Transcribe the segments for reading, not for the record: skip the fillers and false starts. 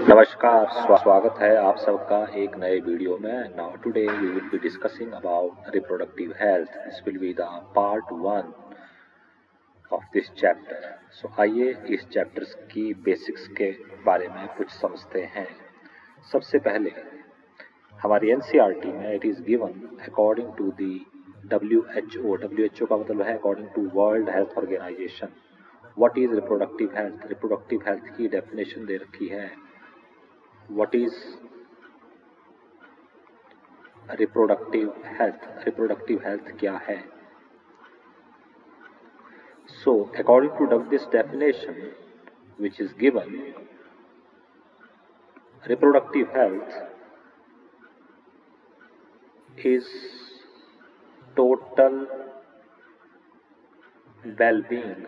नमस्कार, स्वागत है आप सबका एक नए वीडियो में। Now today we will be discussing about reproductive health. This will be the part 1 of this chapter. सो आइए इस चैप्टर की बेसिक्स के बारे में कुछ समझते हैं। सबसे पहले हमारी एनसीईआरटी में it is given according to the WHO का मतलब है according to World Health Organization. What is reproductive health? Reproductive health की डेफिनेशन दे रखी है। What is reproductive health? Reproductive health क्या है? So, according to this definition, which is given, reproductive health is total well-being.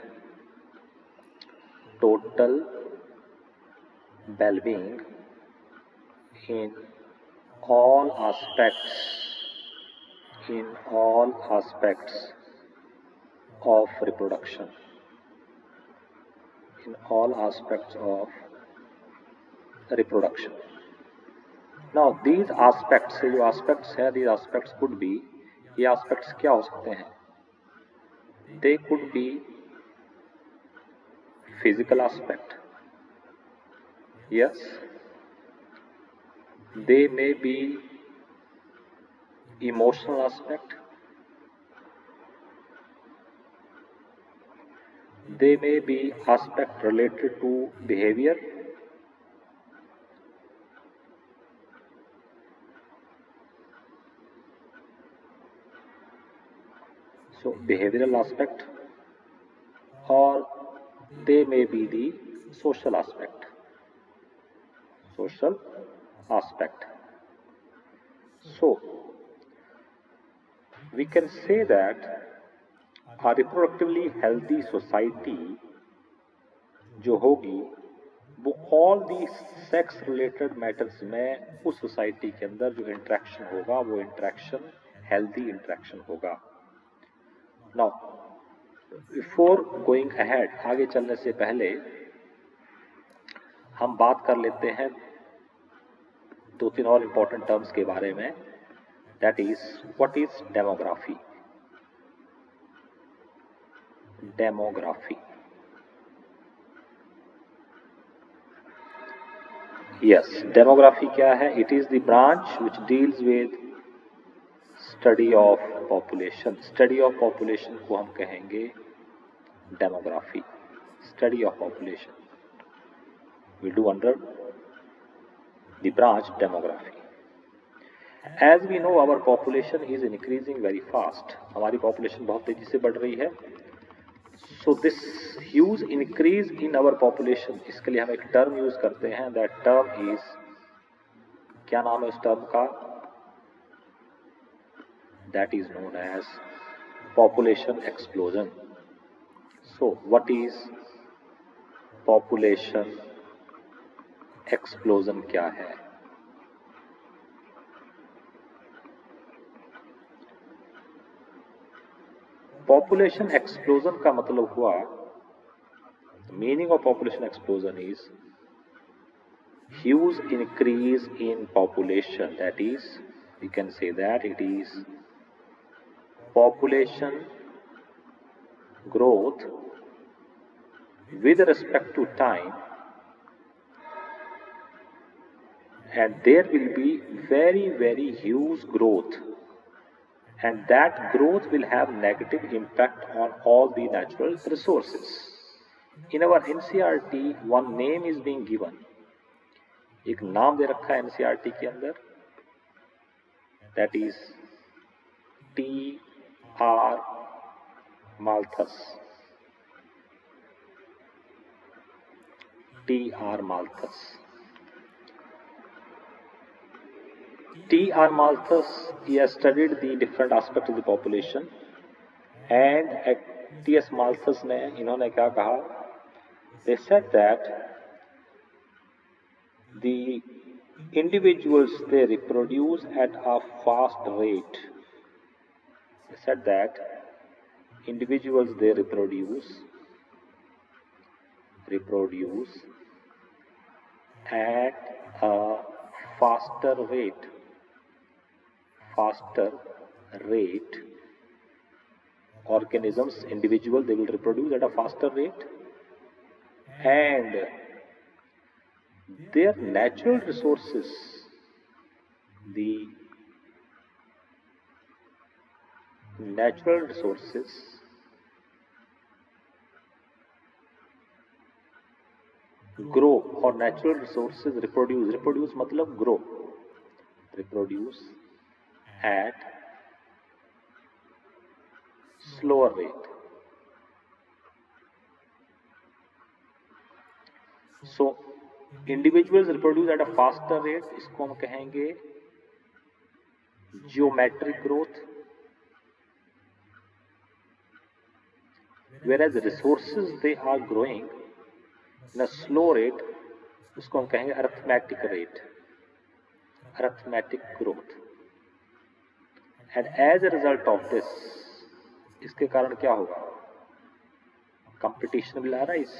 Total well-being in all aspects of reproduction, in all aspects of reproduction. Now these aspects, जो aspects है, these aspects could be, ये aspects क्या हो सकते हैं? They could be physical aspect, yes. They may be emotional aspect, they may be aspect related to behavior, so behavioral aspect, or they may be the social aspect. Social aspect. So we can say that a reproductively healthy society जो होगी वो all the sex related matters में उस society के अंदर जो interaction होगा वो इंटरेक्शन हेल्दी इंटरेक्शन होगा। नाउ बिफोर गोइंग अहेड, आगे चलने से पहले हम बात कर लेते हैं दो तीन और इंपॉर्टेंट टर्म्स के बारे में। That is what is demography. Demography, yes, demography क्या है? It is the branch which deals with study of population. Study of population को हम कहेंगे demography. Study of population we do under the branch demography. As we know, our population is increasing very fast. हमारी population बहुत तेजी से बढ़ रही है। So this huge increase in our population, इसके लिए हम एक term use करते हैं। That term is, क्या नाम है उस term का? That is known as population explosion. So what is population explosion? क्या है? पॉपुलेशन एक्सप्लोजन का मतलब हुआ, meaning of population explosion is huge increase in population. That is, we can say that it is population growth with respect to time, and there will be very huge growth, and that growth will have negative impact on all the natural resources. In our NCERT one name is being given, एक नाम दे रखा है NCERT के अंदर, that is T.R. Malthus. T.R. Malthus. T.R. Malthus, he has studied the different aspects of the population, and T.S. Malthus ने इन्होंने क्या कहा? They said that the individuals they reproduce at a fast rate. They said that individuals they reproduce at a faster rate organisms, individual, they will reproduce at a faster rate, and their natural resources, the natural resources grow, or natural resources reproduce मतलब grow, reproduce at slower rate. So individuals reproduce at a faster rate, इसको हम कहेंगे geometric growth, whereas resources they are growing in a slow rate, उसको हम कहेंगे arithmetic rate, arithmetic growth. And as a result of this, इसके कारण क्या होगा? Competition will arise.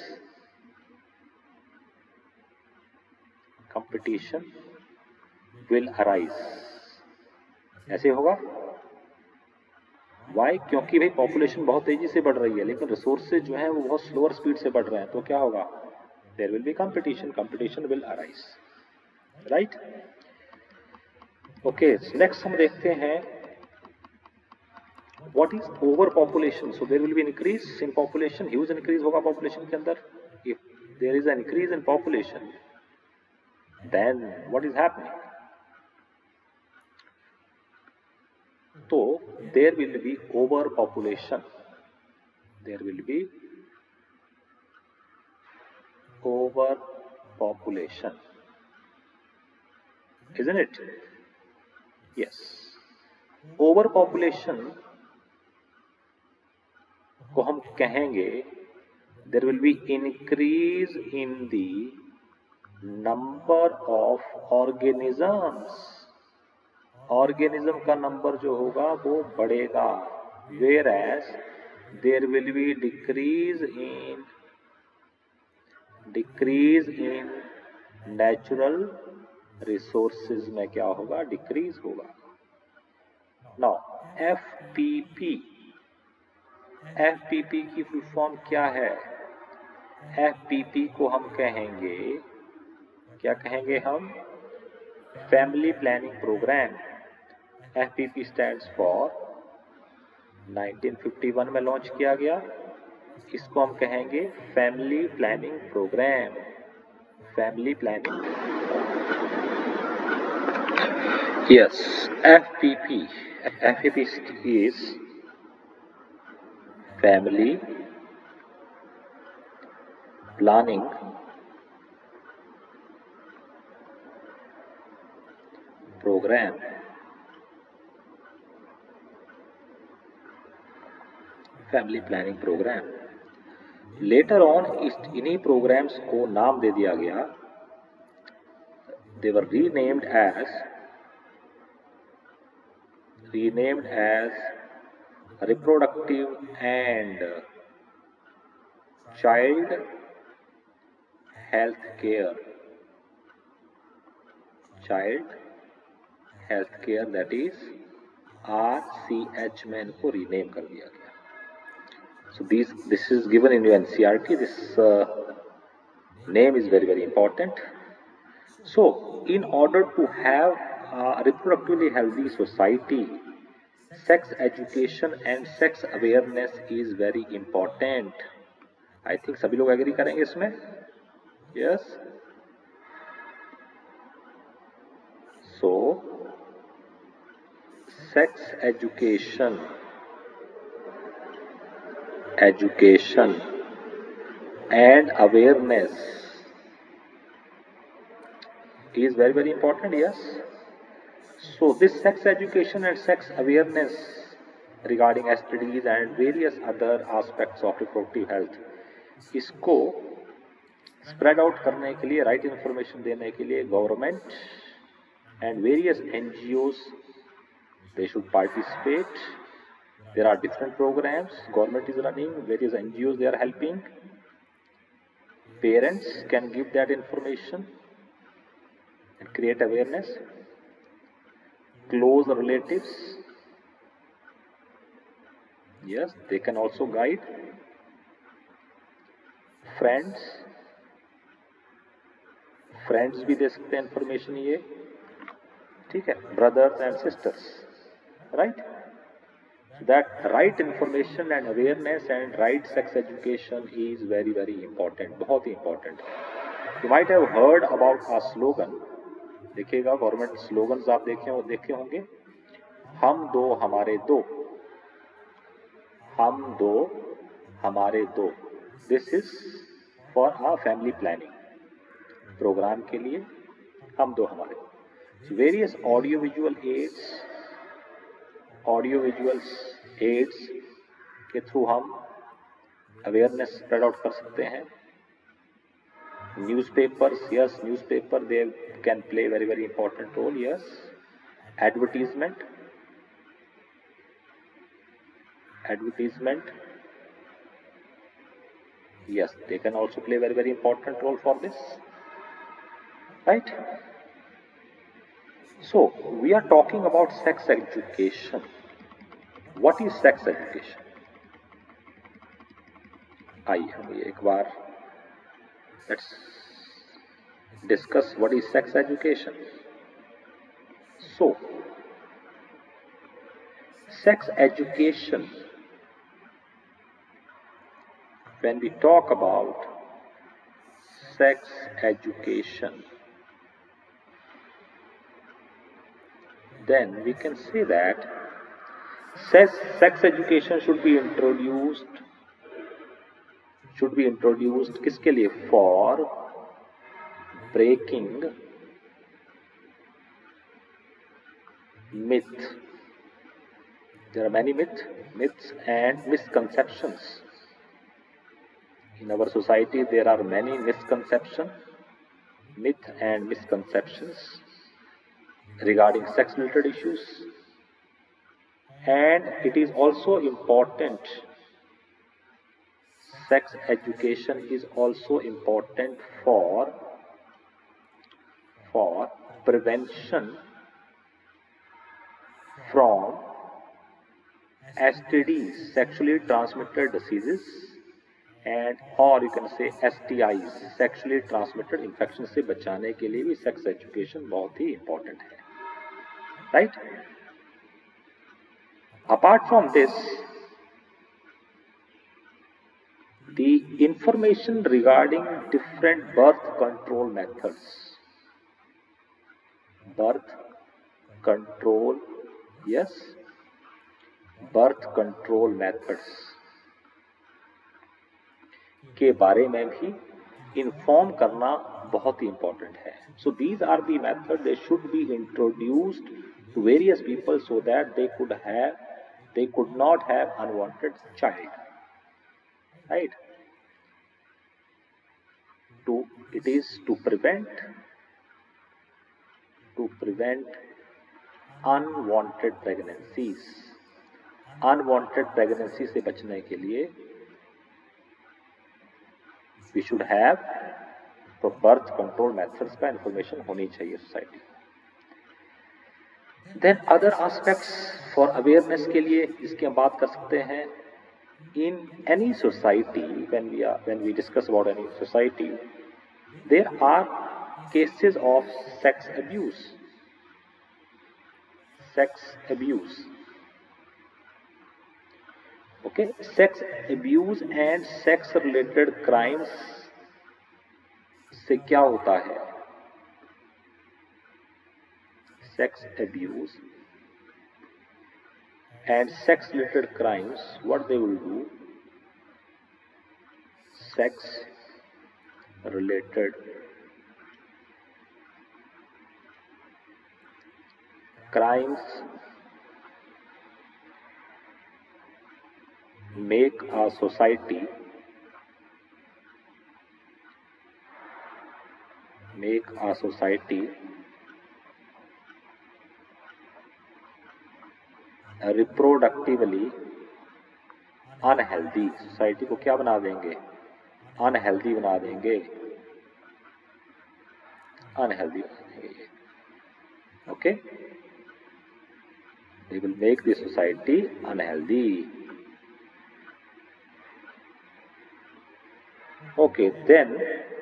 Competition will arise. ऐसे होगा? Why? क्योंकि भाई पॉपुलेशन बहुत तेजी से बढ़ रही है, लेकिन रिसोर्सेज जो हैं वो बहुत स्लोअर स्पीड से बढ़ रहे हैं, तो क्या होगा? There will be competition. Competition will arise. Right? Okay. So next हम देखते हैं what is overpopulation. So there will be an increase in population, huge increase होगा population के अंदर. If there is an increase in population, then what is happening? So there will be overpopulation. There will be overpopulation, isn't it? Yes. Overpopulation को हम कहेंगे there will be increase in the number of organisms. Organism का number जो होगा वो बढ़ेगा, whereas there will be decrease in natural resources में क्या होगा? Decrease होगा. Now FPP की फुल फॉर्म क्या है? FPP को हम कहेंगे, क्या कहेंगे हम? Family planning program. FPP stands for 1951 में लॉन्च किया गया. इसको हम कहेंगे family planning program. Family planning. Yes, FPP is family planning program. Family planning program. Later on इन्हीं प्रोग्राम्स को नाम दे दिया गया. They were renamed as reproductive and child health care. That is RCH में इनको रीनेम कर दिया गया. So this is given in your NCERT. This name is very, very important. So in order to have a reproductively healthy society, sex education and sex awareness is very important. I think सभी लोग agree करेंगे इसमें. Yes. So sex education and awareness is very, very important. Yes. So this sex education and sex awareness regarding STDs and various other aspects of reproductive health, इसको spread out करने के लिए, right information देने के लिए government and various NGOs, they should participate. There are different programs government is running, various NGOs they are helping. Parents can give that information, and create awareness. Close relatives, yes, they can also guide. Friends, friends भी दे सकते हैं information ये, ठीक है. Brothers and sisters, right. That right information and awareness and right sex education is very very important, बहुत ही important. You might have heard about a slogan, देखिएगा गवर्नमेंट स्लोगन्स आप देखे होंगे. हम दो हमारे दो, हम दो हमारे दो. This is for a family planning program के लिए, हम दो हमारे. वेरियस ऑडियो विजुअल एड्स के थ्रू हम अवेयरनेस स्प्रेड आउट कर सकते हैं. Newspapers, yes, newspaper they can play very very important role. Yes. Advertisement, yes, they can also play very very important role for this, right? So we are talking about sex education. What is sex education? आइए हम एक बार let's discuss what is sex education. So sex education, when we talk about sex education, then we can say that sex education should be introduced किसके लिए? For breaking myth. There are many myths and misconceptions. In our society, there are many myths and misconceptions regarding sex-related issues, and it is also important. Sex education is also important for prevention from STDs, sexually transmitted diseases, and or you can say STIs, sexually transmitted infection से बचाने के लिए भी sex education बहुत ही important है, right? Apart from this, the information regarding different birth control methods, birth control methods के बारे में भी inform करना बहुत ही important है. So these are the methods, they should be introduced to various people so that they could not have unwanted child, right? It is to prevent unwanted pregnancies. Unwanted pregnancy से बचने के लिए we should have birth control methods का information होनी चाहिए society. Then other aspects for awareness के लिए इसकी हम बात कर सकते हैं. In any society, when we discuss about any society, there are cases of sex abuse. Okay, sex abuse and sex related crimes से क्या होता है? Sex abuse and sex related crimes, what they will do? Sex related crimes make a society reproductively unhealthy. Society को क्या बना देंगे? Unhealthy बना देंगे. अनहेल्दी बना देंगे। Okay, they will make the society unhealthy. Okay, then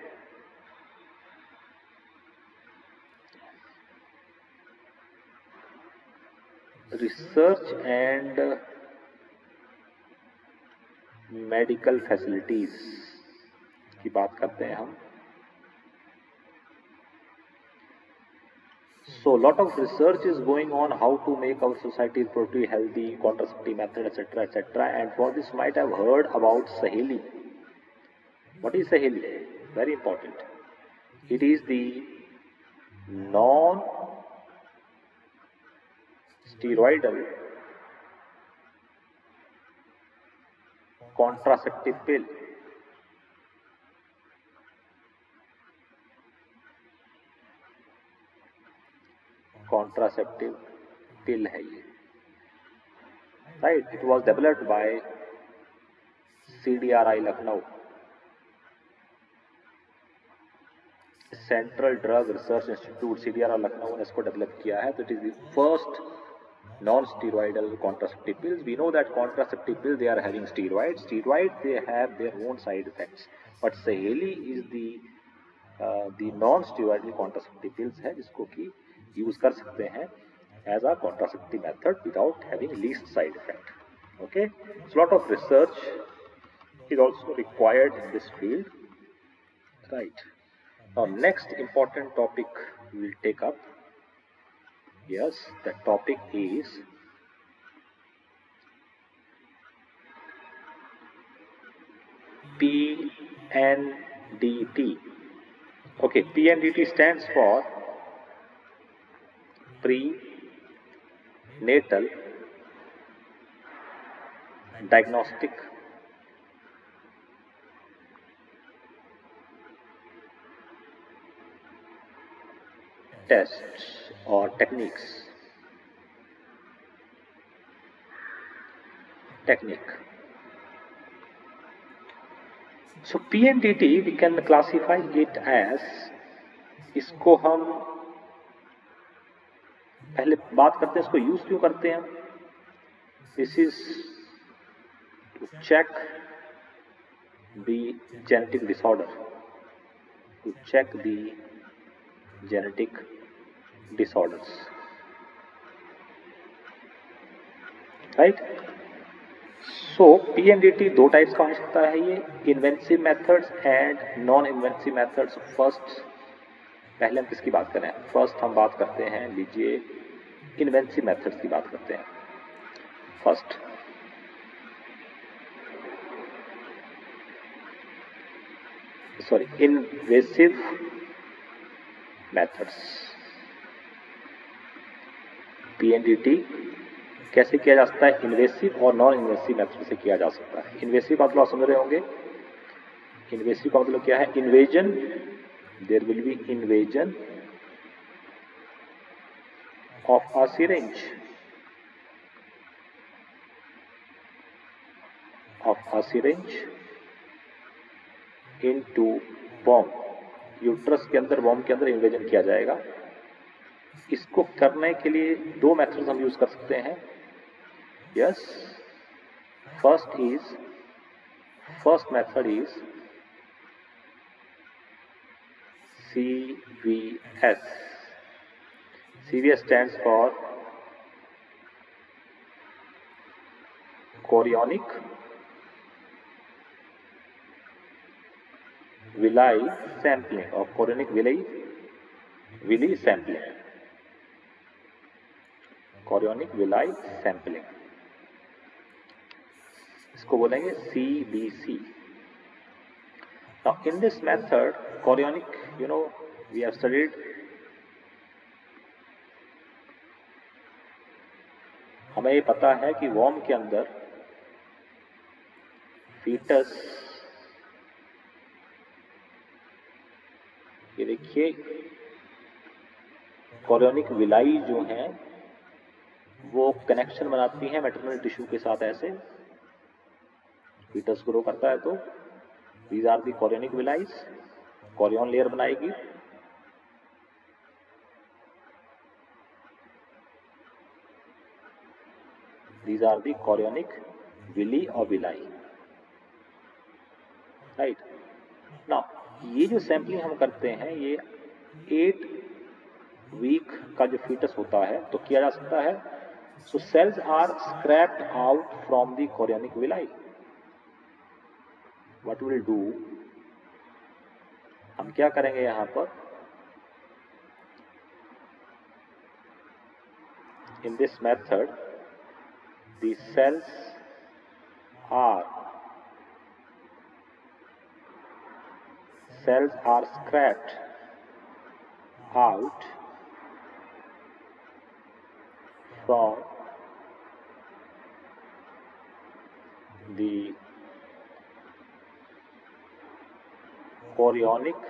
research and medical facilities की बात करते हैं हम। So lot of research is going on how to make our society properly healthy, contraceptive method, etc., etc. And for this, might have heard about Saheli. What is Saheli? Very important. It is the non-steroidal contraceptive pill. Contraceptive pill है ये, right? It was developed by CDRI Lucknow, central drug research institute, CDRI Lucknow ने इसको develop किया है। तो it is the first non-steroidal contraceptive pills. We know that contraceptive pills, they are having steroids. Steroids, they have their own side effects. But Saheli is the non-steroidal contraceptive pills है जिसको कि use कर सकते हैं as a contraceptive method without having least side effect. Okay, so lot of research is also required in this field, right? Now next important topic we will take up. Yes, the topic is PNDT. Okay, PNDT stands for Prenatal Diagnostic Tests or technique. So PNDT we can classify it as, इसको हम पहले बात करते हैं इसको use क्यों करते हैं। This is to check the genetic disorder, to check the genetic disorders, right? So PNDT दो टाइप्स का हो सकता है ये, invasive methods and non invasive methods. First, पहले हम किसकी बात करें, फर्स्ट हम बात करते हैं, लीजिए इन्वेंसिव मेथड्स की बात करते हैं। First, invasive methods. PNDT कैसे किया जा सकता है, इन्वेसिव और नॉन इन्वेसिव मेथड से किया जा सकता है। इन्वेसिव का मतलब समझ रहे होंगे, इन्वेसिव का मतलब क्या है, invasion, there will be invasion of a syringe, into womb, uterus के अंदर, वॉम के अंदर इन्वेजन किया जाएगा। इसको करने के लिए दो मेथड्स हम यूज कर सकते हैं। Yes, first method is CVS. CVS stands for chorionic villi sampling, or chorionic villi sampling, chorionic villi sampling, इसको बोलेंगे CBC. Now in this method, chorionic, we have studied, हमें ये पता है कि वॉर्म के अंदर फीटस, ये देखिए कोरियोनिक विलाई जो हैं वो कनेक्शन बनाती हैं मैटरनल टिश्यू के साथ, ऐसे फीटस ग्रो करता है। तो these are the chorionic villi, chorion layer बनाएगी These are the chorionic villi or villi, right? Now ये जो सैम्पलिंग हम करते हैं ये 8 वीक का जो फीटस होता है तो किया जा सकता है. So cells are scraped out from the chorionic villi. What we'll do, हम क्या करेंगे यहाँ पर, in this method the cells are scraped out from the chorionic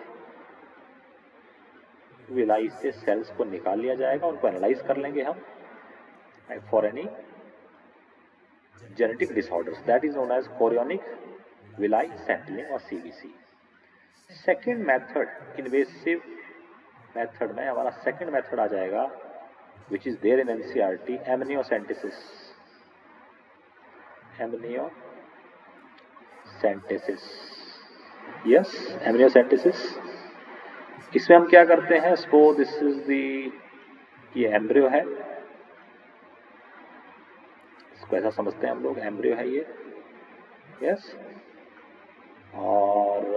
villi से सेल्स को निकाल लिया जाएगा, उनको एनालाइज कर लेंगे हम for any genetic disorders. That is known as chorionic villi sampling or CVC. Second method, invasive method में हमारा सेकेंड मेथड आ जाएगा which is there in NCERT, amniocentesis. Amniocentesis, yes, amniocentesis. इसमें हम क्या करते हैं, सपोज दिस इज दी, ये एम्ब्रियो है, इसको ऐसा समझते हैं हम लोग, एम्ब्रियो है ये, यस. और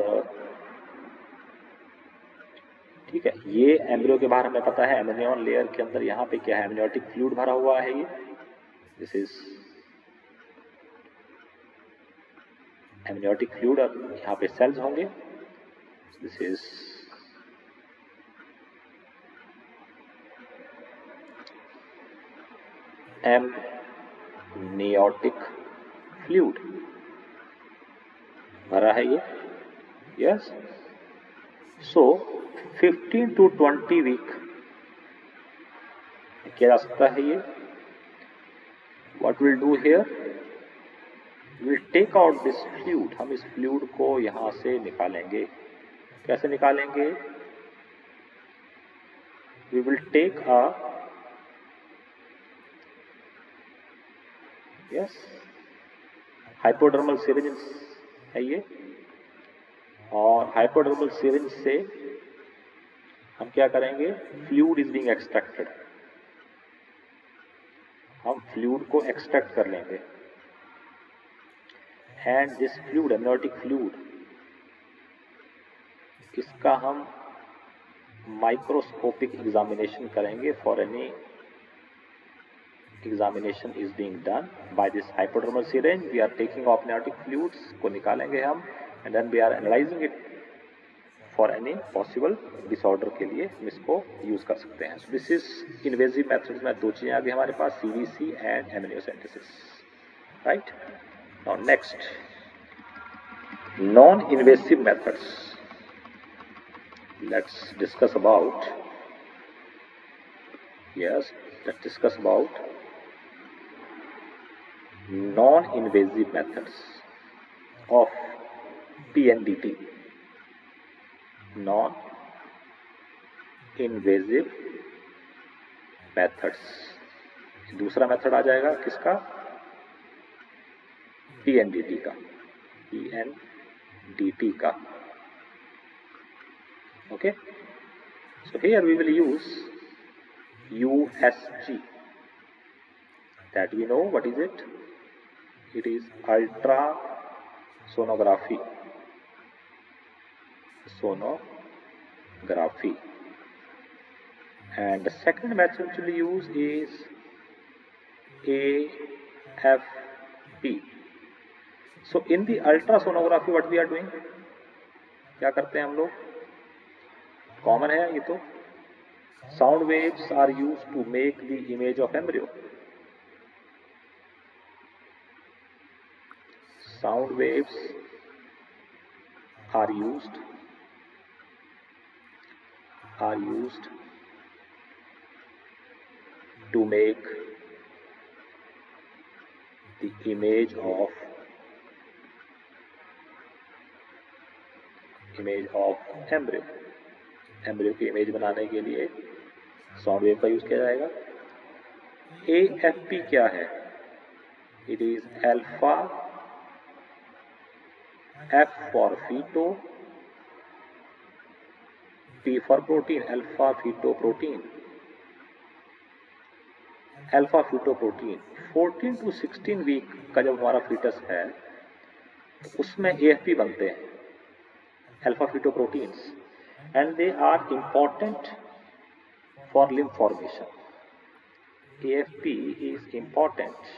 ठीक है, ये एम्ब्रियो के बाहर हमें पता है एमनियन लेयर के अंदर यहाँ पे क्या है, एमनियोटिक फ्लूइड भरा हुआ है. ये दिस इज एमनियोटिक फ्लूइड और यहाँ पे सेल्स होंगे. दिस इज एमनियोटिक फ्लूइड भरा है ये, यस. सो 15 to 20 वीक किया जा सकता है ये. What we'll do here, we'll take out this fluid. हम इस फ्लूइड को यहां से निकालेंगे. कैसे निकालेंगे, we will take a, yes, hypodermal syringe है ये, और हाइपोडर्मल सिरिंज से हम क्या करेंगे, फ्लूइड इज बीइंग एक्सट्रैक्टेड. हम फ्लूइड को एक्सट्रैक्ट कर लेंगे. And this fluid, amniotic fluid, इसका हम माइक्रोस्कोपिक एग्जामिनेशन करेंगे. For any examination is being done by this hypodermal syringe. We are taking of amniotic fluids को निकालेंगे हम, and then we are analysing it for any possible disorder के लिए हम इसको यूज कर सकते हैं. दिस इज इन्वेजिव मेथड्स में 2 चीजें आ गई हमारे पास, CVC and amniocentesis, right. Now next, non invasive methods. Let's discuss about, yes, let's discuss about non invasive methods of PNDT, non invasive methods. दूसरा मेथड आ जाएगा किसका, PNDT का, PNDT का. Okay, so here we will use USG. That we know what is it. It is ultrasonography. Sonography. And the second method which we use is AFP. So in the ultrasonography what we are doing, क्या करते हैं हम लोग, common है ये तो. Sound waves are used to make the image of embryo. Sound waves are used to make the image of embryo. Embryo की image बनाने के लिए साउंड वेव का यूज किया जाएगा. AFP क्या है, It is alpha, F for feto, P for protein, alpha fetoprotein. Alpha fetoprotein 14 to 16 week का जब हमारा फीटस है तो उसमें AFP बनते हैं, alpha fetoproteins, and they are important for lymph formation. AFP is important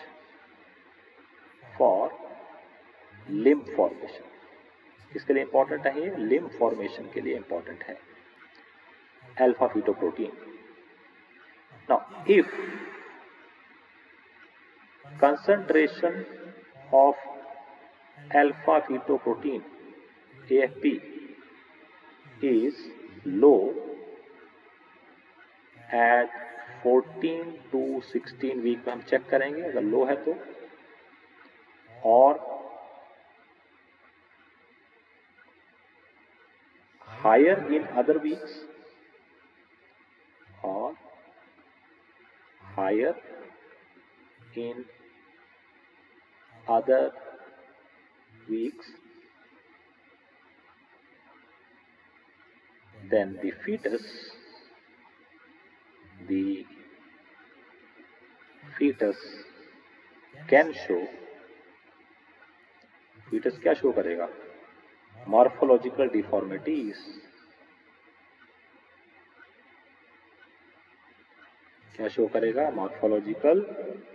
for lymph formation. किसके लिए इम्पॉर्टेंट है ये? लिम्फ फॉर्मेशन के लिए इम्पॉर्टेंट है alpha fetoprotein. Now if concentration of alpha fetoprotein AFP is low at 14 to 16 week में हम check करेंगे अगर लो है तो, और हायर इन अदर वीक्स और higher in other weeks, then the fetus can show, fetus क्या शो करेगा? Morphological deformities. क्या शो करेगा? मॉर्फोलॉजिकल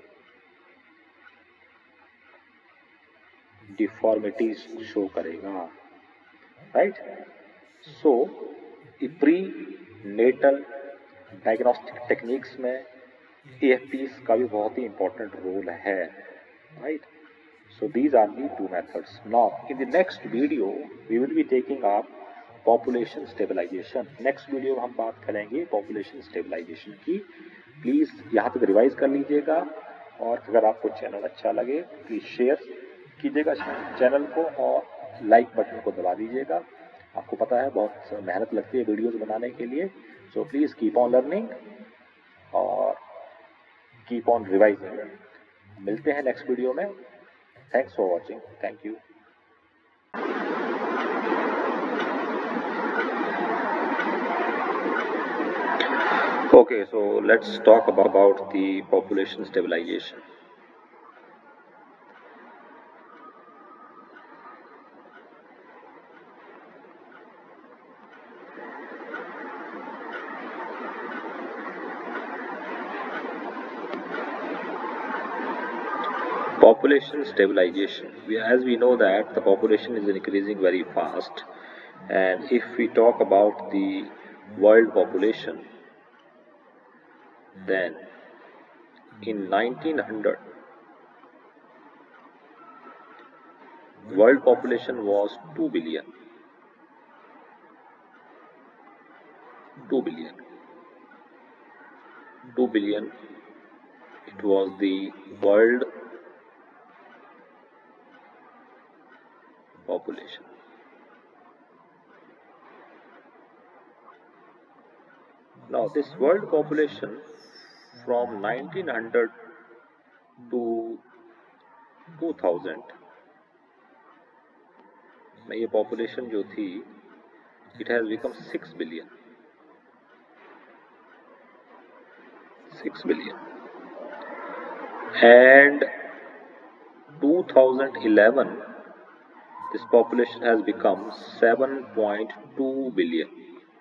डिफॉर्मिटीज शो करेगा, right. So prenatal diagnostic techniques में AFPs का भी बहुत ही इंपॉर्टेंट रोल है, right. So these are the two methods. Now in the next video we will be taking up population stabilization. Next video में हम बात करेंगे पॉपुलेशन स्टेबलाइजेशन की. प्लीज यहाँ तक रिवाइज कर लीजिएगा, और अगर आपको चैनल अच्छा लगे प्लीज शेयर कीजिएगा चैनल को और लाइक बटन को दबा दीजिएगा. आपको पता है बहुत मेहनत लगती है वीडियोस बनाने के लिए. So please keep on learning और कीप ऑन रिवाइजिंग. मिलते हैं नेक्स्ट वीडियो में. Thanks for watching. Thank you. Okay, so let's talk about the population stabilization. Population stabilization. As we know that the population is increasing very fast, and if we talk about the world population, then in 1900 world population was 2 billion. 2 billion. 2 billion. It was the world population. Now this world population from 1900 to 2000 में ये population जो थी, it has become 6 billion. 6 billion. And 2011 this population has become 7.2 billion.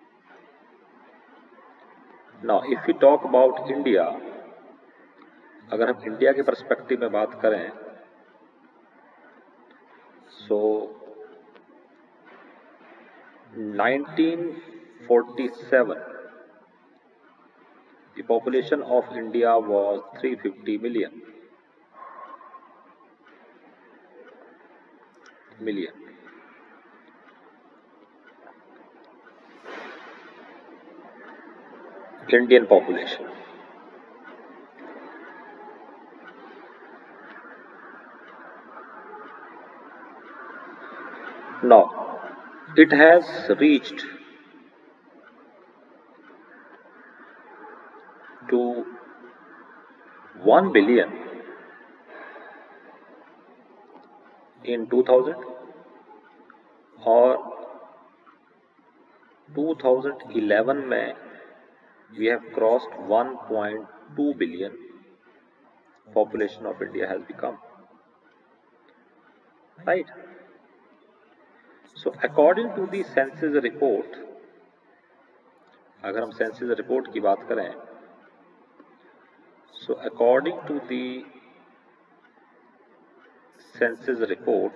Now if we talk about India, अगर हम India के perspective में बात करें, so 1947 the population of India was 350 million. Indian population. Now it has reached to 1 billion in 2000 और 2011 में we have crossed 1.2 billion population of India has become, right? So according to the census report, अगर हम census report की बात करें, so according to the census report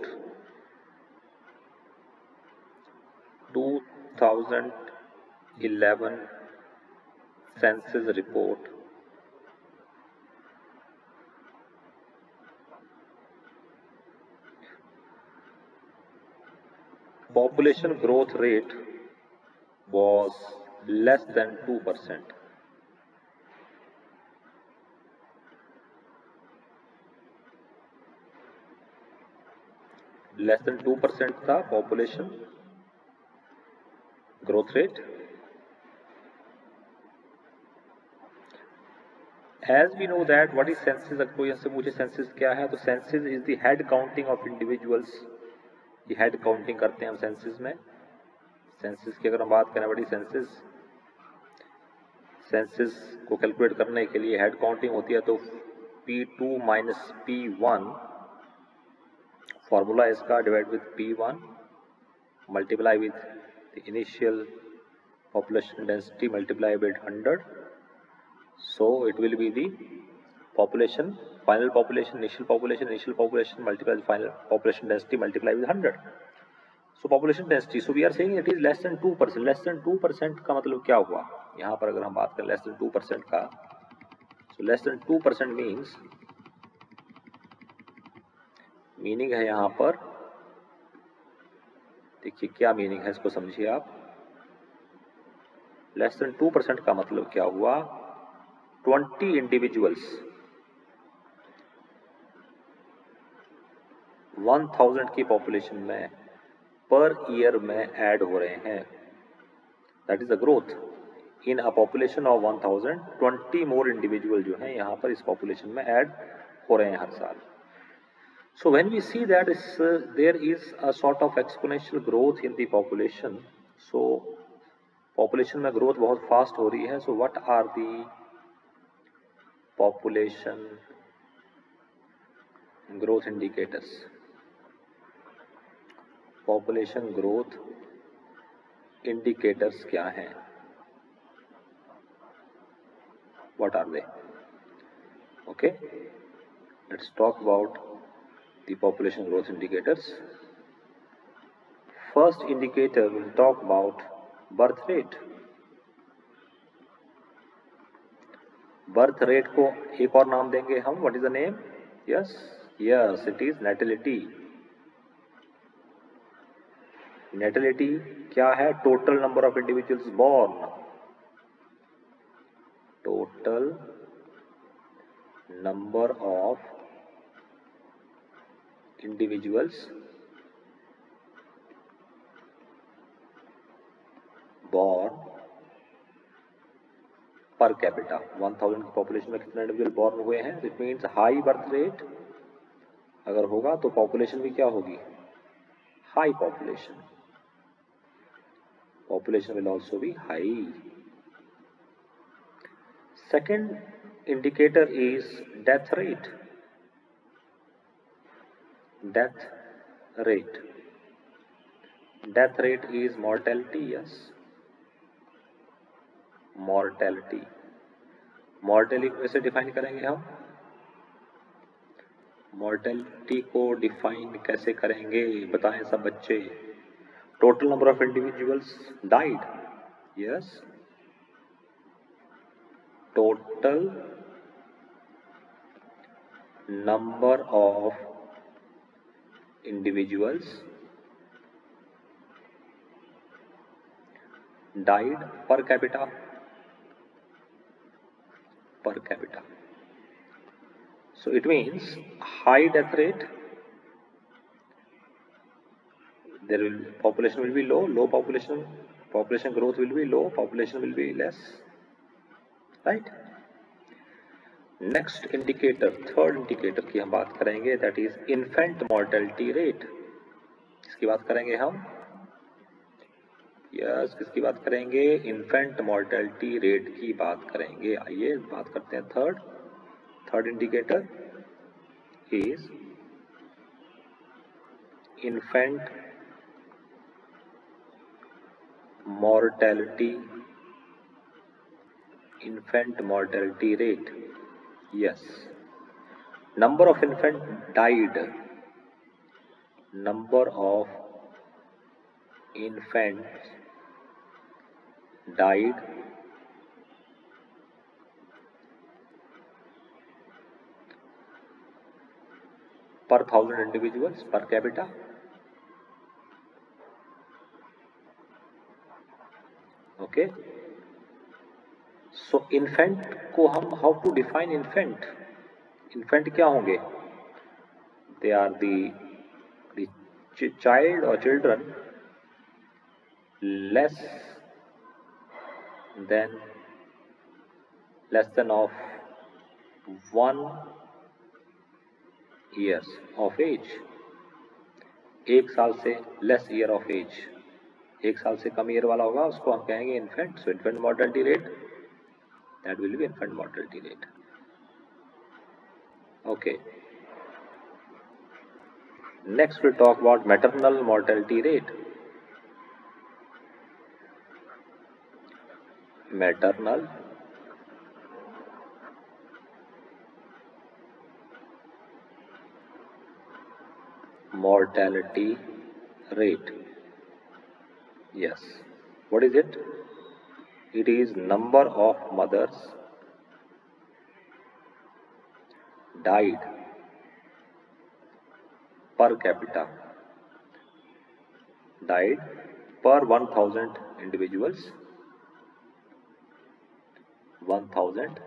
2011 census report, population growth rate was less than 2%. Less than 2% था population growth rate. As we know that what is census, अगर कोई हमसे पूछे census क्या है, तो census is the head counting of individuals. ये head counting करते हैं हम census में. census की अगर हम बात करें, what is census? census को कैलकुलेट करने के लिए हेड काउंटिंग होती है, तो P2 माइनस P1 फॉर्मूला इसका, divide with P1 multiply with the initial population density multiply with 100, so it will be the population, final population, initial population multiply the final population density multiply with 100. So population density, so we are saying it is less than 2%. less than 2% का मतलब क्या हुआ यहाँ पर? अगर हम बात करें less than 2% का, so less than 2% means, meaning है यहाँ पर, देखिए क्या मीनिंग है, इसको समझिए आप. less than 2% का मतलब क्या हुआ? 20 इंडिविजुअल्स 1000 की पॉपुलेशन में पर ईयर में ऐड हो रहे हैं. That is the growth in a population of 1000. 20 more individual जो हैं यहाँ पर इस पॉपुलेशन में ऐड हो रहे हैं हर साल. So when we see that there is a sort of exponential growth in the population, so population में ग्रोथ बहुत फास्ट हो रही है. So what are the population growth indicators? Population growth indicators क्या हैं? What are they? Okay, let's talk about the population growth indicators. First indicator we'll talk about birth rate. Birth rate को एक और नाम देंगे हम. What is the name? Yes it is natality. Natality क्या है? Total number of individuals born. Total number of individuals born per capita. 1000 की population में कितने इंडिविजुअल बॉर्न हुए हैं? It means high birth rate अगर होगा तो पॉपुलेशन भी क्या होगी? High population. Population will also be high. Second indicator is death rate. Death rate. Death rate is mortality. Yes, mortality. Mortality को कैसे डिफाइन करेंगे हम? मॉर्टेलिटी को डिफाइन कैसे करेंगे बताएं सब बच्चे. Total number of individuals died. Yes, total number of individuals died per capita. per capita. So it means high death rate, there will population will be low, population growth will be low, population will be less, right? Next indicator, third indicator की हम बात करेंगे, that is infant mortality rate. किसकी बात करेंगे हम? Yes, किसकी बात करेंगे? इन्फेंट मॉर्टेलिटी रेट की बात करेंगे। आइए बात करते हैं third indicator is infant mortality rate. Yes, number of infant died, number of infants died per 1000 individuals per capita. Okay, so infant को हम how to define infant? Infant क्या होंगे? दे आर द चाइल्ड और children less than of 1 years of age, 1 साल से less year of as, 1 साल से कम year वाला होगा उसको हम कहेंगे infant. So infant mortality rate, that will be infant mortality rate. Okay, next we talk about maternal mortality rate. Maternal mortality rate. Yes, what is it? It is number of mothers died per capita, died per 1000 individuals, 1000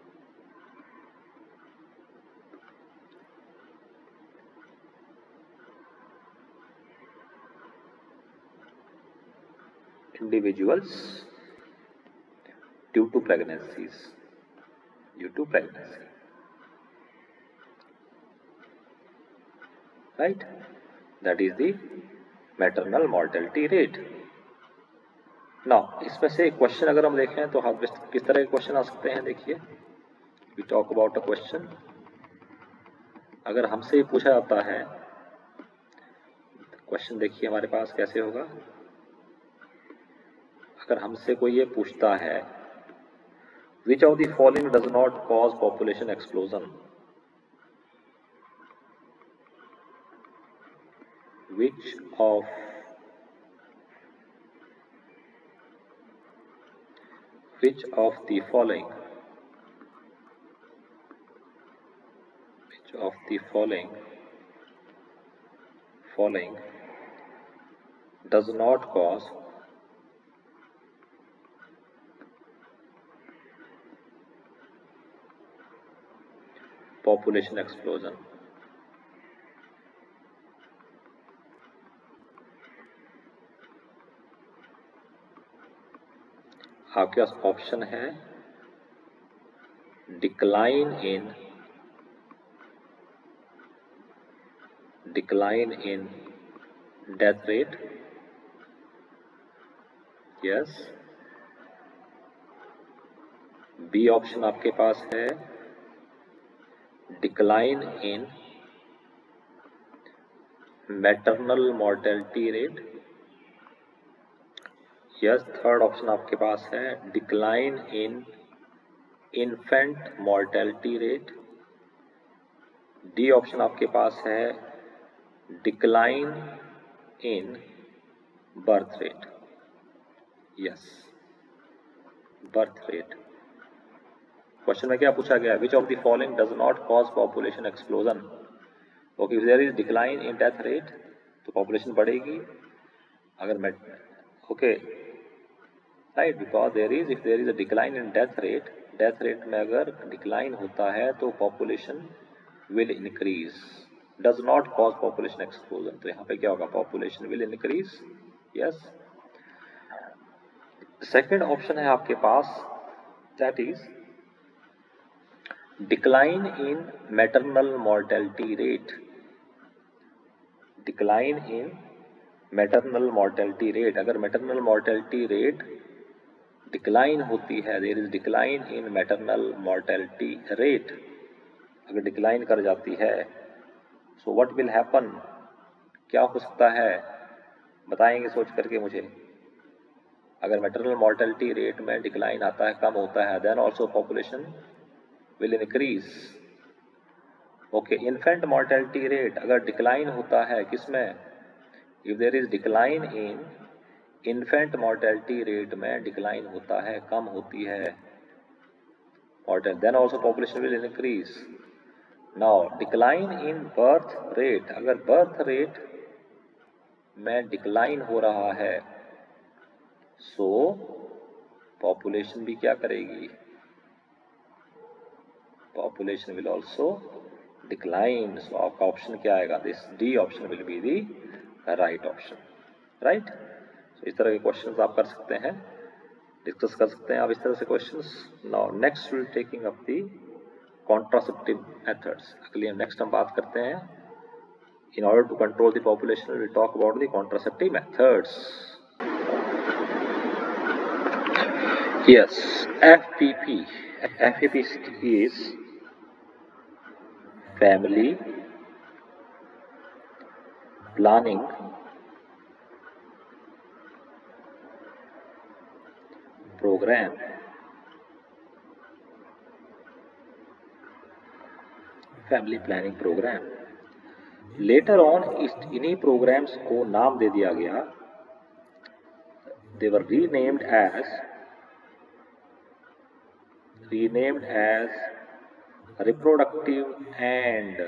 individuals due to pregnancy, right? That is the maternal mortality rate. Now इसमें से question अगर हम देखें तो हम किस तरह के क्वेश्चन आ सकते हैं? देखिए, we talk about a question. अगर हमसे ये पूछा जाता है, क्वेश्चन देखिए हमारे पास कैसे होगा। अगर हमसे कोई ये पूछता है which of the following does not cause population explosion? Which of the following does not cause population explosion? आपके पास ऑप्शन है decline in death rate, yes. B option आपके पास है decline in maternal mortality rate, yes. Third option आपके पास है decline in infant mortality rate. D option आपके पास है decline in birth rate, yes, birth rate. Question में क्या पूछा गया? Which of the following does not cause population explosion? Okay, if there is decline in death rate तो population बढ़ेगी। अगर मैं okay right, because if there is a decline in death rate में अगर डिक्लाइन होता है तो population will increase, does not cause population explosion. तो यहाँ पे क्या होगा? Population will increase, yes. Second option है आपके पास, that is decline in maternal mortality rate, decline in maternal mortality rate, अगर मैटरनल मॉर्टेलिटी रेट डिक्लाइन होती है, there is decline in maternal mortality rate, अगर डिक्लाइन कर जाती है, सो व्हाट विल हैपन, क्या हो सकता है, बताएंगे सोच करके मुझे। अगर मैटरनल मॉर्टेलिटी रेट में डिक्लाइन आता है, कम होता है, then also population will increase. Okay, infant mortality rate अगर डिक्लाइन होता है किसमें, if there is decline in infant mortality rate में डिक्लाइन होता है, कम होती है mortal, then also population will increase. Now decline in birth rate, अगर बर्थ रेट में डिक्लाइन हो रहा है, सो पॉपुलेशन भी क्या करेगी, population will also decline. So आपका ऑप्शन क्या आएगा, this D option will be the right option, right. इस तरह के क्वेश्चंस आप कर सकते हैं, डिस्कस कर सकते हैं आप इस तरह से questions. Now next will taking up the contraceptive methods, अगली नेक्स्ट हम बात करते हैं, in order to control the population we will talk about the contraceptive methods. Yes, FPP. FPP is family planning program, family planning program. Later on इन्हीं programs को नाम दे दिया गया, they were renamed as reproductive and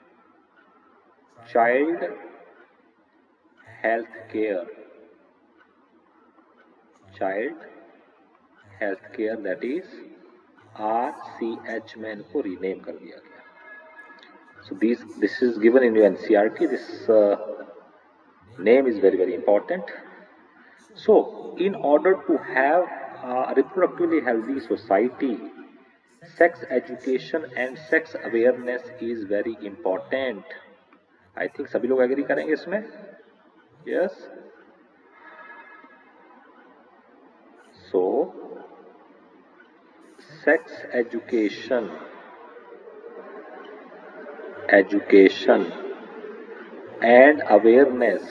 child health care, that is RCH में इनको rename कर दिया गया। So this is given in your NCERT. This name is very, very important. So in order to have a reproductively healthy society, sex education and sex awareness is very important. I think सभी लोग agree करेंगे इसमें, yes. So sex education and awareness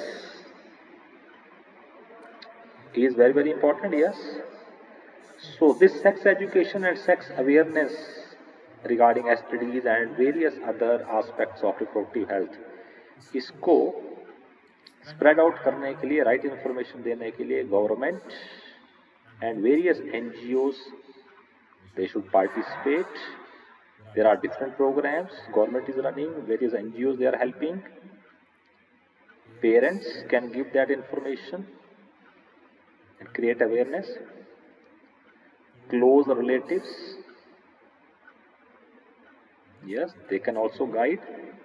is very, very important, yes. So this sex education and sex awareness regarding STDs and various other aspects of reproductive health, इसको spread out करने के लिए, right information देने के लिए government and various NGOs, they should participate. There are different programs government is running, various NGOs they are helping. Parents can give that information and create awareness. Close relatives, yes, they can also guide.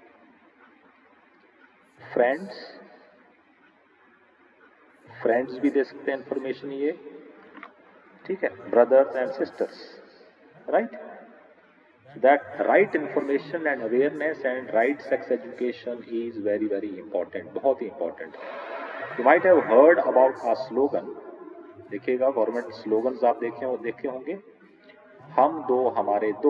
Friends भी दे सकते हैं information ये, ठीक है, brothers and sisters, right? That right information and awareness and right sex education is very, very important, बहुत ही important. You might have heard about a slogan, देखिएगा गवर्नमेंट स्लोगन्स आप देखे होंगे, हम दो हमारे दो,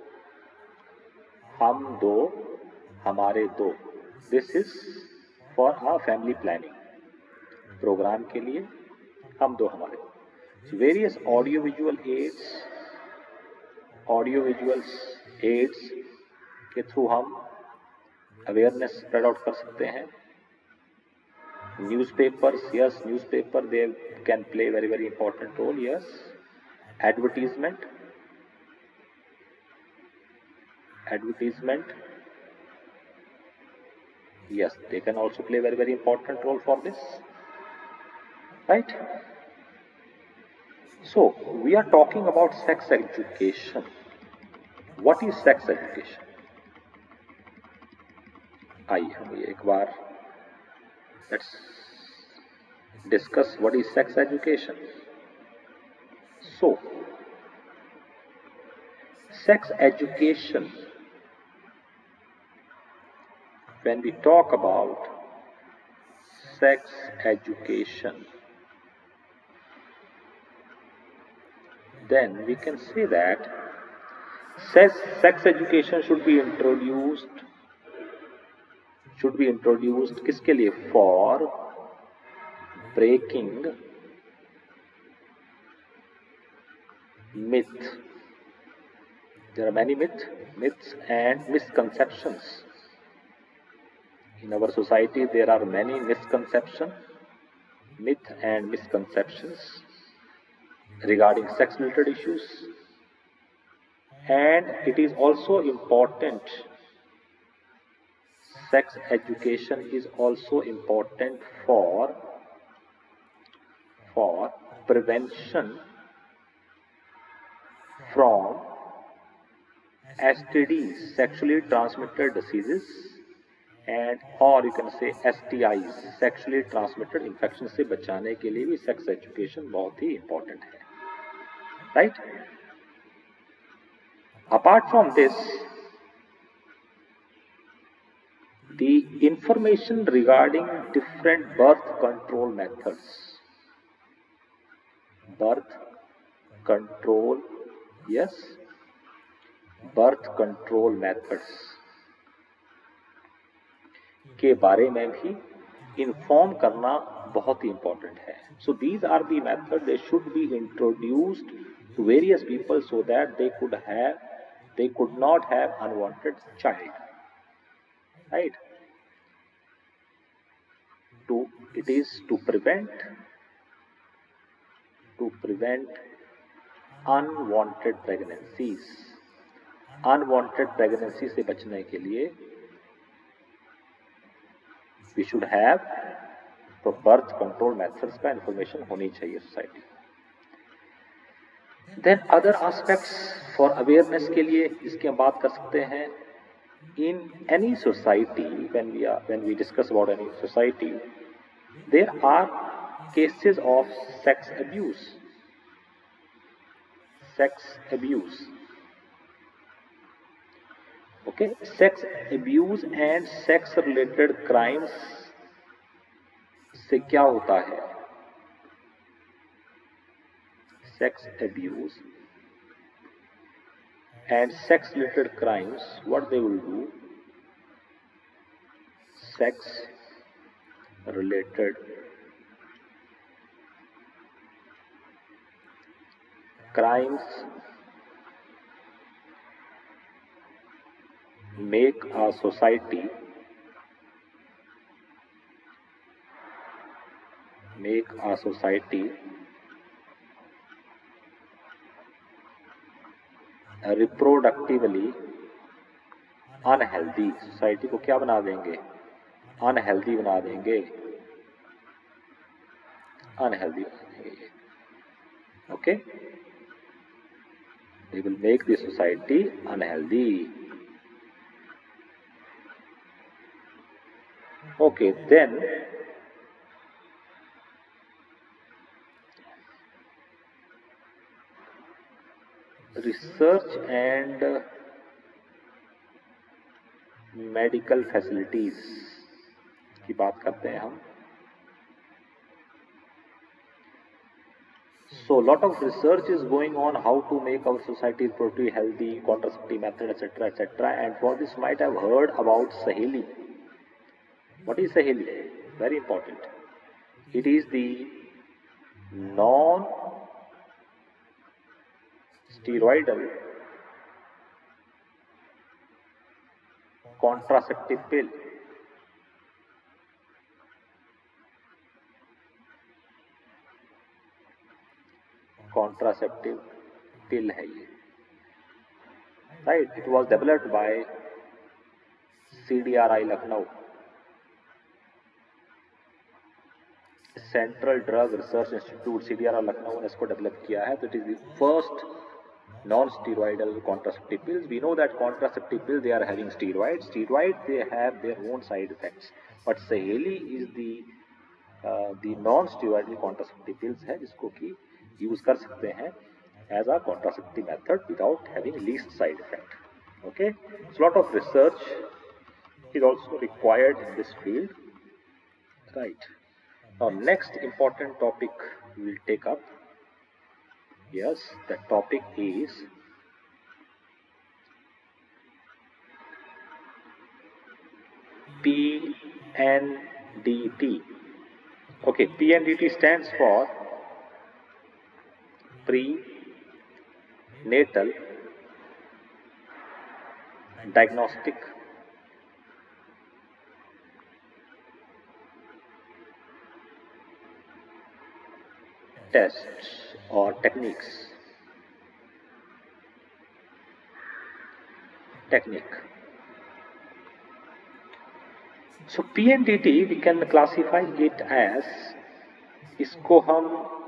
हम दो हमारे दो। This is for a family planning program के लिए, हम दो हमारे। वेरियस ऑडियो विजुअल्स एड्स के थ्रू हम अवेयरनेस स्प्रेड आउट कर सकते हैं। Newspapers, yes, newspaper they can play very, very important role, yes. Advertisement, yes, they can also play very, very important role for this, right? So we are talking about sex education. What is sex education? आइए हम एक बार let's discuss what is sex education. So Sex education. When we talk about sex education, then we can say that sex education should be introduced किसके लिए? For breaking myth. There are many myths and misconceptions. In our society, there are many misconceptions, myth and misconceptions regarding sex-related issues. And it is also important, sex education is also important for prevention from STDs, sexually transmitted diseases, and or you can say STIs, sexually transmitted infection से बचाने के लिए भी sex education बहुत ही important है, right? Apart from this, the information regarding different birth control methods, birth control methods के बारे में भी inform करना बहुत ही important है. So these are the methods that should be introduced to various people so that they could not have unwanted child, right? It is to prevent unwanted pregnancies. Unwanted pregnancy से बचने के लिए we should have birth control methods का information होनी चाहिए society. Then other aspects for awareness के लिए इसकी हम बात कर सकते हैं. In any society, when we discuss about any society, there are cases of sex abuse. Okay, sex abuse and sex related crimes से क्या होता है? Sex abuse and sex related crimes, what they will do? Sex related crimes make a society reproductively unhealthy. Society को क्या बना देंगे? Unhealthy बना देंगे. Okay, they will make the society unhealthy. Okay, then research and medical facilities की बात करते हैं हम. So lot of research is going on how to make our society reproductively healthy, contraceptive method, etc. And for this, you might have heard about Saheli. What is Saheli? Very important. It is the non-steroidal contraceptive pill. Contraceptive pill है ये, right? It was developed by CDRI Lucknow, Central Drug Research Institute. CDRI Lucknow ने इसको develop किया है. तो it is the first non-steroidal contraceptive pills. We know that contraceptive pills, they are having steroids. They have their own side effects, but Saheli is the non-steroidal contraceptive pills है जिसको कि use कर सकते हैं as a contraceptive method without having least side effect. Okay, so lot of research is also required in this field, right? Now next important topic we will take up. Yes, the topic is PNDT. Okay, PNDT stands for prenatal diagnostic tests or technique. So PNDT we can classify it as, इसको हम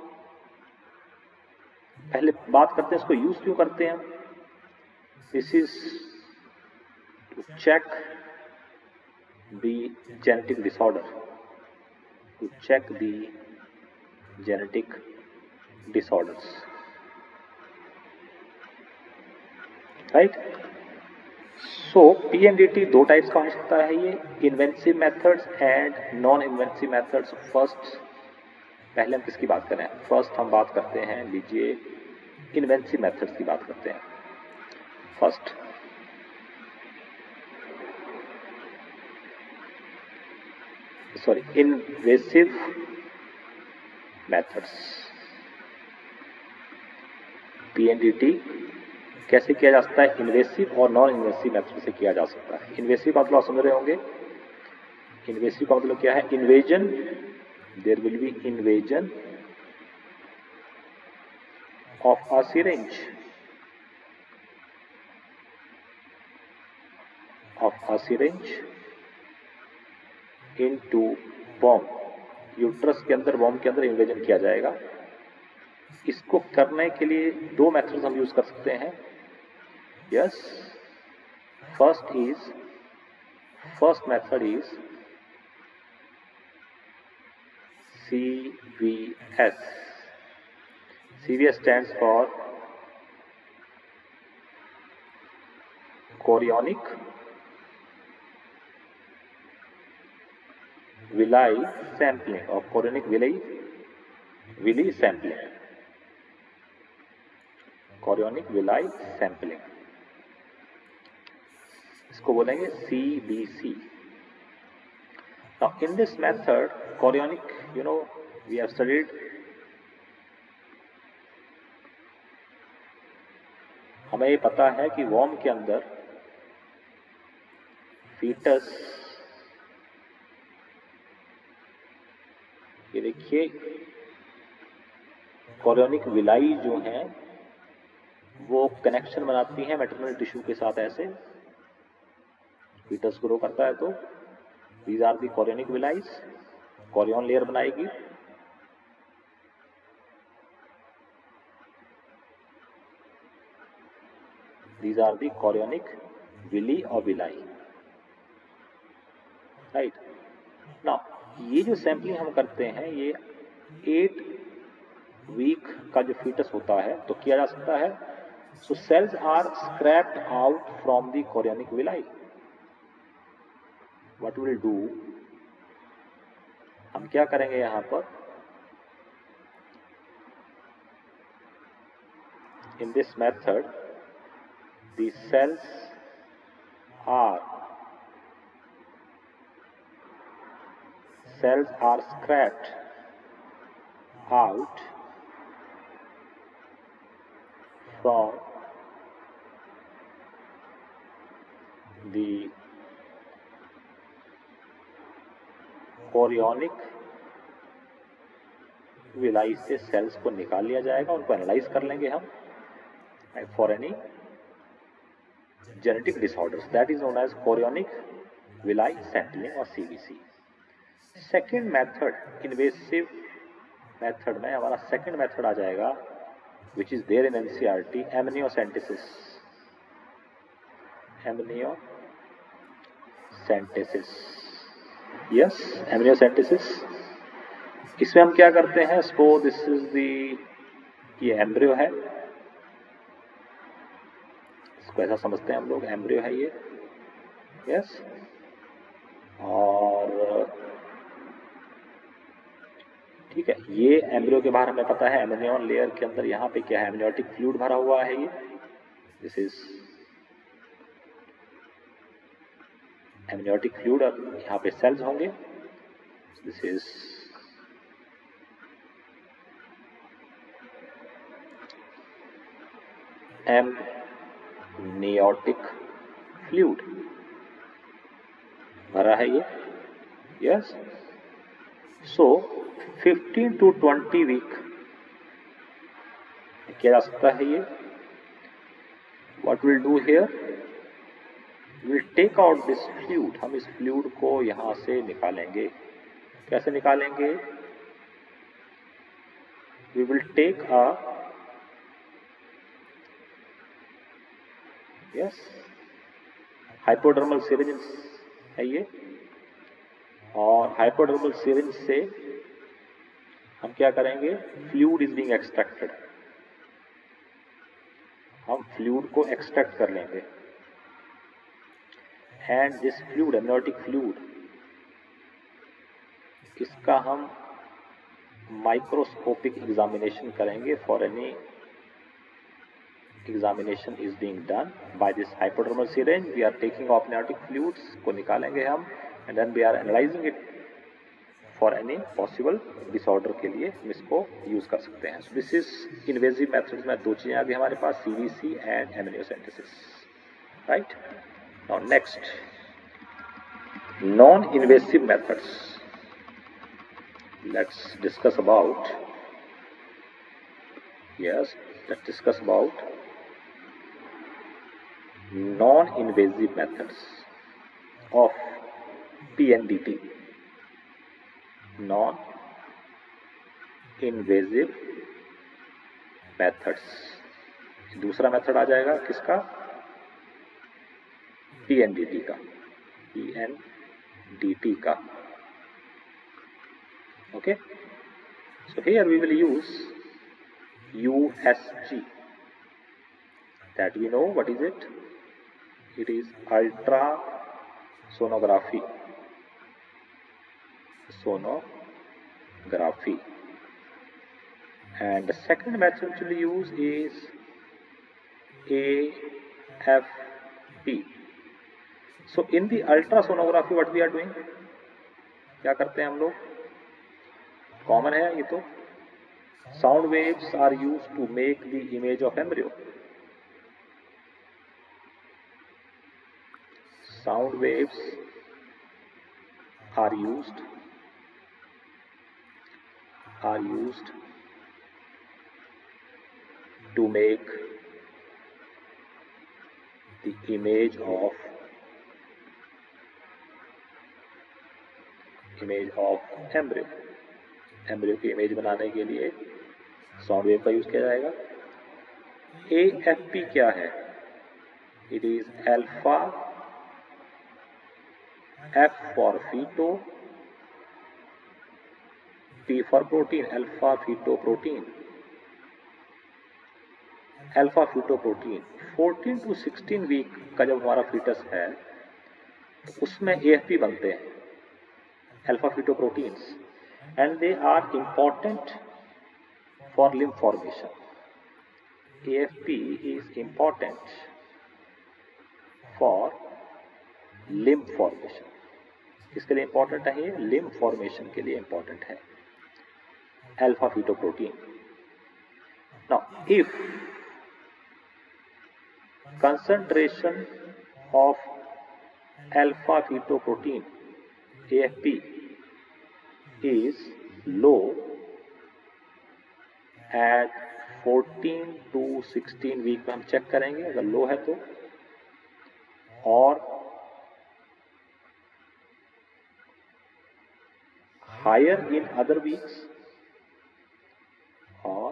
पहले बात करते हैं इसको use क्यों करते हैं. This is to check the genetic disorder, to check the genetic disorders, right. So PNDT दो टाइप्स का हो सकता है ये, invasive methods and non invasive methods. First पहले हम किसकी बात करें, फर्स्ट हम बात करते हैं, लीजिए इन्वेंसिव मेथड्स की बात करते हैं. First invasive methods. PNDT कैसे किया जा सकता है, इन्वेसिव और नॉन इन्वेसिव मेथड से किया जा सकता है. इन्वेसिव का मतलब समझ रहे होंगे, इन्वेसिव का मतलब क्या है, invasion, there will be invasion of a syringe into womb. Uterus के अंदर, वॉम के अंदर इन्वेजन किया जाएगा. इसको करने के लिए दो मेथड्स हम यूज कर सकते हैं. Yes, first method is CVS. CVS stands for chorionic villi sampling or chorionic villi sampling. Chorionic villi sampling, इसको बोलेंगे CBC. Now in this method, chorionic, we have studied, हमें ये पता है कि वॉर्म के अंदर फीटस, ये देखिए कोरियोनिक विलाई जो हैं वो कनेक्शन बनाती हैं मैटरनल टिश्यू के साथ. ऐसे फीटस ग्रो करता है तो these are the chorionic villi, chorion layer बनाएगी. These are the chorionic villi or villi, right? Now ये जो सैम्पलिंग हम करते हैं, ये 8 वीक का जो फीटस होता है तो किया जा सकता है. So cells are scrapped out from the chorionic villi. What will do, हम क्या करेंगे यहां पर, in this method the cells are scraped out from the chorionic villi से सेल्स को निकाल लिया जाएगा, उनको एनालाइज कर लेंगे हम for any genetic disorders. That is known as chorionic villi sampling or CVC. Second method, invasive method में हमारा second method आ जाएगा, which is there in NCERT, amniocentesis. Yes, amniocentesis. इसमें हम क्या करते हैं, suppose this is the, ये embryo है, इसको ऐसा समझते हैं हम लोग, एम्ब्रियो है ये, यस। और ठीक है, ये एम्ब्रियो के बाहर हमें पता है एमनियन लेयर के अंदर यहाँ पे क्या है, एमनियोटिक फ्लूइड भरा हुआ है ये, दिस इज एमनियोटिक फ्लूइड, और यहाँ पे सेल्स होंगे, दिस इज एमनियोटिक फ्लूइड भरा है ये, यस। सो 15 to 20 वीक किया जा सकता है ये। What we'll do here, we'll take out this fluid, हम इस फ्लूइड को यहां से निकालेंगे। कैसे निकालेंगे? We will take a hypodermal syringe है ये, और हाइपोडर्मल सिरिंज से हम क्या करेंगे, फ्लूइड इज बीइंग एक्सट्रैक्टेड, हम फ्लूइड को एक्सट्रैक्ट कर लेंगे। And this fluid, amniotic fluid, इसका हम माइक्रोस्कोपिक एग्जामिनेशन करेंगे। For any examination is being done by this hypodermal syringe, we are taking off amniotic fluids को निकालेंगे हम, and then we are analyzing it for any possible disorder के लिए हम इसको यूज कर सकते हैं। So this is invasive methods में दो चीजें आ गई हमारे पास, CVC and amniocentesis, right? Now next, non-invasive methods. Let's discuss about, let's discuss about non-invasive methods of PNDT. Non-invasive methods, दूसरा मेथड आ जाएगा किसका, PNDT का, PNDT का, okay? So here we will use USG, that we know what is it. It is ultrasonography. And the second method which we use is AFP. So in the ultrasonography what we are doing, क्या करते हैं हम लोग, common है ये तो, sound waves are used to make the image of embryo. Sound waves are used to make the image of embryo. Embryo की image बनाने के लिए साउंड वेव का यूज किया जाएगा। AFP क्या है? It is alpha, F for feto, P for protein, alpha fetoprotein. Alpha fetoprotein 14 to 16 week का जब हमारा फीटस है तो उसमें AFP बनते हैं, alpha fetoproteins, and they are important for limb formation. AFP is important for limb formation. किसके लिए इंपॉर्टेंट है ये? लिम्ब फॉर्मेशन के लिए इंपॉर्टेंट है alpha fetoprotein. Now if concentration of alpha fetoprotein AFP is low at 14 to 16 week में हम check करेंगे, अगर लो है तो, और higher in other weeks or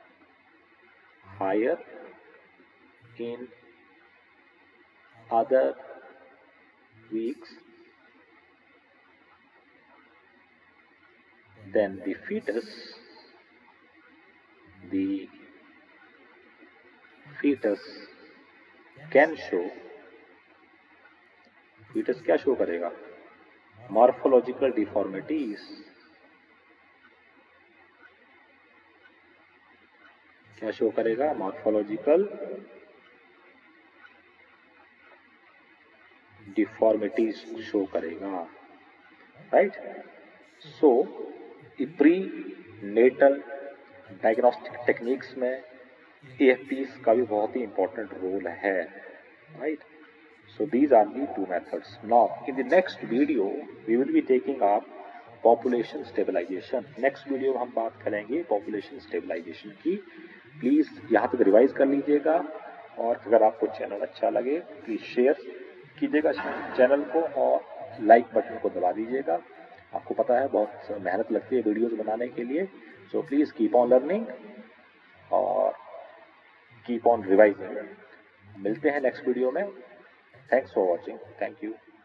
higher in other weeks, then the fetus can show, fetus क्या show करेगा? Morphological deformities. क्या शो करेगा? मॉर्फोलॉजिकल डिफॉर्मिटीज शो करेगा, right. So prenatal diagnostic techniques में AFPs का भी बहुत ही इंपॉर्टेंट रोल है, right. So these are the two methods. Now in the next video we will be taking up population stabilization. Next video में हम बात करेंगे population stabilization की। प्लीज यहाँ तक रिवाइज कर लीजिएगा, और अगर आपको चैनल अच्छा लगे प्लीज शेयर कीजिएगा चैनल को, और लाइक बटन को दबा दीजिएगा। आपको पता है बहुत मेहनत लगती है वीडियोस बनाने के लिए। So please keep on learning और कीप ऑन रिवाइजिंग। मिलते हैं नेक्स्ट वीडियो में। Thanks for watching. Thank you.